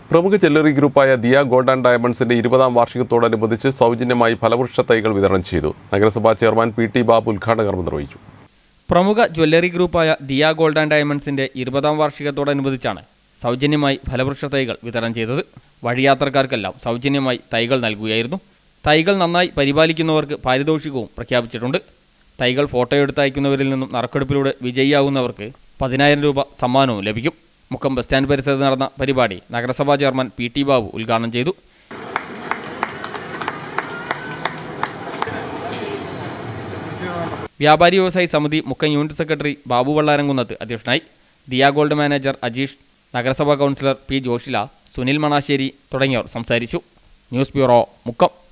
പ്രമുഖ ജ്വല്ലറി ഗ്രൂപ്പായ Diya gold and ഡയമണ്ട്സിന്റെ 20ാം വാർഷികത്തോടനുബന്ധിച്ച് സൗജന്യമായി ഫലവൃക്ഷ തൈകൾ വിതരണം ചെയ്തു. നഗരസഭാ ചെയർമാൻ പി ടി ബാബു ഉദ്ഘാടന കർമ്മം നിർവഹിച്ചു. പ്രമുഖ ജ്വല്ലറി ഗ്രൂപ്പായ ദിയ ഗോൾഡ് ആൻഡ് ഡയമണ്ട്സിന്റെ 20ാം വാർഷികത്തോടനുബന്ധിച്ചാണ് സൗജന്യമായി ഫലവൃക്ഷ തൈകൾ വിതരണം ചെയ്തത്. വഴിയാത്രക്കാർക്കെല്ലാം സൗജന്യമായി തൈകൾ നൽകുകയായിരുന്നു. തൈകൾ നന്നായി പരിപാലിക്കുന്നവർക്ക് പാരിതോഷികവും പ്രഖ്യാപിച്ചിട്ടുണ്ട്. തൈകൾ ഫോട്ടോയെടുത്ത് അയക്കുന്നവരിൽ നിന്നും നറുക്കെടുപ്പിലൂടെ വിജയിയാവുന്നവർക്ക് 10,000 രൂപ സമ്മാനവും ലഭിക്കും. മുക്കം ബസ് സ്റ്റാൻഡ് പരിസരത്ത് നടന്ന പരിപാടി നഗരസഭാ ചെയർമാൻ പി ടി ബാബു ഉദ്ഘാടനം ചെയ്തു. വ്യാപാരി വ്യവസായി സമിതി മുക്കം യൂണിറ്റ് സെക്രട്ടറി ബാബു വള്ളാരംകുന്നത്ത് അധ്യക്ഷനായി. ദിയ ഗോൾഡ് മാനേജർ അജീഷ്, നഗരസഭാ കൗൺസിലർ പി ജോഷില, സുനിൽ മണാശ്ശേരി തുടങ്ങിയവർ സംസാരിച്ചു. News bureau, Mukkam.